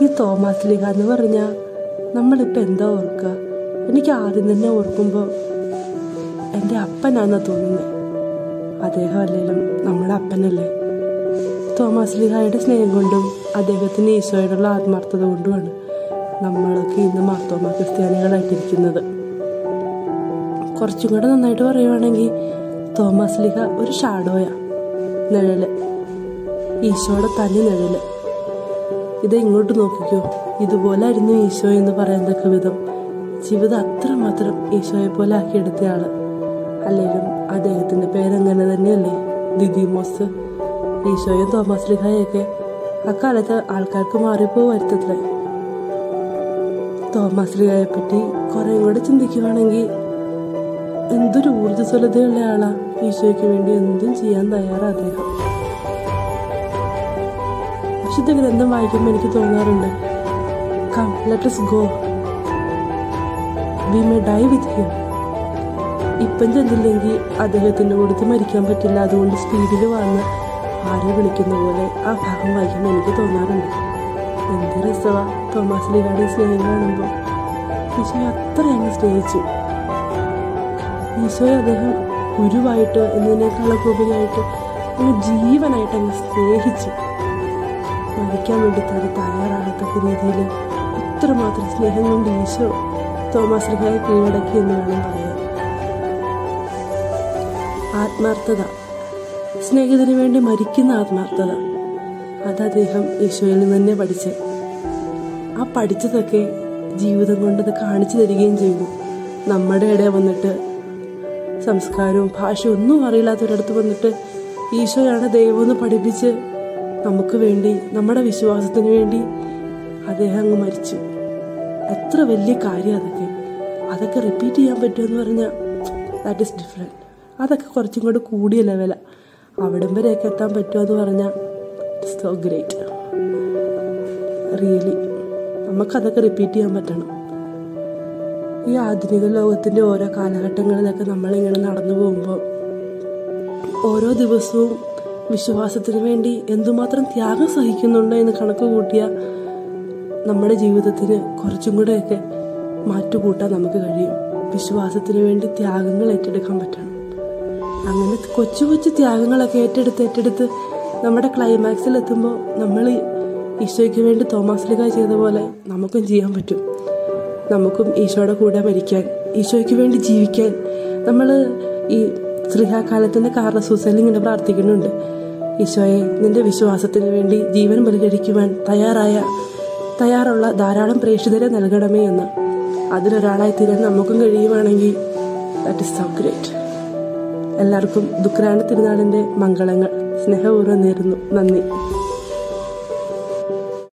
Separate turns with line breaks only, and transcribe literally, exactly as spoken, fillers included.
ഈ തോമാസ് ലീഹ എന്ന് പറഞ്ഞാൽ നമ്മളിപ്പോൾ എന്താ ഓർക്കുക? എനിക്ക് ആദ്യം തന്നെ ഓർക്കുമ്പോൾ എൻ്റെ അപ്പനാണെന്നാ തോന്നുന്നത്. അദ്ദേഹം അല്ലെങ്കിലും നമ്മുടെ അപ്പനല്ലേ. തോമാസ് ലീഹായുടെ സ്നേഹം കൊണ്ടും അദ്ദേഹത്തിന് ഈശോയോടുള്ള ആത്മാർത്ഥത കൊണ്ടുമാണ് നമ്മളൊക്കെ ഇന്ന് മാർത്തോമാ ക്രിസ്ത്യാനികളായിട്ടിരിക്കുന്നത്. കുറച്ചും കൂടെ നന്നായിട്ട് പറയുവാണെങ്കിൽ തോമാസ് ലീഹ ഒരു ഷാഡോയാ, നിഴല്, ഈശോയുടെ തനി നിഴല്. ഇത് ഇങ്ങോട്ട് നോക്കിക്കോ, ഇതുപോലായിരുന്നു ഈശോ എന്ന് പറയാൻ തക്ക വിധം ജീവിതം അത്രമാത്രം ഈശോയെ പോലെ ആക്കിയെടുത്തയാള്. അല്ലെങ്കിലും അദ്ദേഹത്തിന്റെ പേരങ്ങനെ തന്നെയല്ലേ, ദിദിമോസ്. ഈശോയും തോമാസ് ലീഹായൊക്കെ അക്കാലത്ത് ആൾക്കാർക്ക് മാറിപ്പോവരുത്തത്രേ. തോമാസ് ലീഹായെ പറ്റി കുറേ കൂടെ ചിന്തിക്കുവാണെങ്കിൽ എന്തൊരു ഊർജ്ജസ്വലതയുള്ള ആളാ. ഈശോയ്ക്ക് വേണ്ടി എന്തും ചെയ്യാൻ തയ്യാറാ അദ്ദേഹം. വിശുദ്ധ ഗ്രന്ഥം വായിക്കുമ്പോൾ എനിക്ക് തോന്നാറുണ്ട്, come let us go, we may die with him. ഇപ്പം ചെന്നില്ലെങ്കിൽ അദ്ദേഹത്തിന്റെ കൂടെ മരിക്കാൻ പറ്റില്ല, അതുകൊണ്ട് സ്പീഡിൽ വന്ന് ആരെ വിളിക്കുന്ന പോലെ ആ ഭാഗം വായിക്കുമ്പോൾ എനിക്ക് തോന്നാറുണ്ട്. എന്ത് രസവാ തോമാസ് ലീഹായുടെ സ്നേഹം കാണുമ്പോൾ. ഈശോയെ അത്ര അങ്ങ് സ്നേഹിച്ചു. ഈശോയെ അദ്ദേഹം ഗുരുവായിട്ട് എന്നതിനേക്കാളൊക്കെ ഉപരിയായിട്ട് അങ്ങ് ജീവനായിട്ട് അങ്ങ് സ്നേഹിച്ചു. മരിക്കാൻ വേണ്ടി തന്നെ തയ്യാറാകത്തക്ക രീതിയിൽ അത്രമാത്രം സ്നേഹം കൊണ്ട് ഈശോ തോമാസ് ലീഹായെ കീഴടക്കി എന്ന് വേണം പറയാൻ. ആത്മാർത്ഥത, സ്നേഹിതന് വേണ്ടി മരിക്കുന്ന ആത്മാർത്ഥത, അത് അദ്ദേഹം ഈശോയിൽ നിന്ന് തന്നെ പഠിച്ചേ. ആ പഠിച്ചതൊക്കെ ജീവിതം കൊണ്ടത് കാണിച്ചു തരികയും ചെയ്തു. നമ്മുടെ ഇടയിൽ വന്നിട്ട് സംസ്കാരവും ഭാഷയും ഒന്നും അറിയില്ലാത്തൊരിടത്ത് വന്നിട്ട് ഈശോയാണ് ദൈവമെന്ന് പഠിപ്പിച്ച് നമുക്ക് വേണ്ടി, നമ്മുടെ വിശ്വാസത്തിന് വേണ്ടി അദ്ദേഹം അങ്ങ് മരിച്ചു. എത്ര വലിയ കാര്യം അതൊക്കെ. അതൊക്കെ റിപ്പീറ്റ് ചെയ്യാൻ പറ്റുമെന്ന് പറഞ്ഞാൽ ദാറ്റ് ഈസ് ഡിഫറെൻറ്റ്. അതൊക്കെ കുറച്ചും കൂടെ കൂടിയ ലെവലാണ്. അവിടം വരെയൊക്കെ എത്താൻ പറ്റുമെന്ന് പറഞ്ഞാൽ ഇറ്റ്സ് സോ ഗ്രേറ്റ്. റിയലി നമുക്കതൊക്കെ റിപ്പീറ്റ് ചെയ്യാൻ പറ്റണം. ഈ ആധുനിക ലോകത്തിൻ്റെ ഓരോ കാലഘട്ടങ്ങളിലൊക്കെ നമ്മളിങ്ങനെ നടന്നു പോകുമ്പോൾ ഓരോ ദിവസവും വിശ്വാസത്തിന് വേണ്ടി എന്തുമാത്രം ത്യാഗം സഹിക്കുന്നുണ്ടോ എന്ന് കണക്ക് കൂട്ടിയാൽ നമ്മുടെ ജീവിതത്തിന് കുറച്ചും കൂടെയൊക്കെ മാറ്റുകൂട്ടാൻ നമുക്ക് കഴിയും. വിശ്വാസത്തിന് വേണ്ടി ത്യാഗങ്ങൾ ഏറ്റെടുക്കാൻ പറ്റണം. അങ്ങനെ കൊച്ചു കൊച്ചു ത്യാഗങ്ങളൊക്കെ ഏറ്റെടുത്ത് ഏറ്റെടുത്ത് നമ്മുടെ ക്ലൈമാക്സിൽ എത്തുമ്പോൾ നമ്മൾ ഈശോയ്ക്ക് വേണ്ടി തോമാസ് ലീഹ ചെയ്ത പോലെ നമുക്കും ചെയ്യാൻ പറ്റും. നമുക്കും ഈശോയുടെ കൂടെ മരിക്കാൻ, ഈശോയ്ക്ക് വേണ്ടി ജീവിക്കാൻ. നമ്മൾ ഈ ശ്രീഹാകാലത്തിൻ്റെ കാർണസൂസയിൽ ഇങ്ങനെ പ്രാർത്ഥിക്കുന്നുണ്ട്, ഈശോയെ നിന്റെ വിശ്വാസത്തിന് വേണ്ടി ജീവൻ ബലികഴിക്കുവാൻ തയ്യാറായ തയ്യാറുള്ള ധാരാളം പ്രേക്ഷിതരെ നൽകണമേ എന്ന്. അതിലൊരാളായി തീരാൻ നമുക്കും കഴിയുവാണെങ്കിൽ ദാറ്റ് ഇസ് സോ ഗ്രേറ്റ്. എല്ലാവർക്കും ദുഃഖാന തിരുനാളിൻ്റെ മംഗളങ്ങൾ സ്നേഹപൂർവ്വം നേരുന്നു. നന്ദി.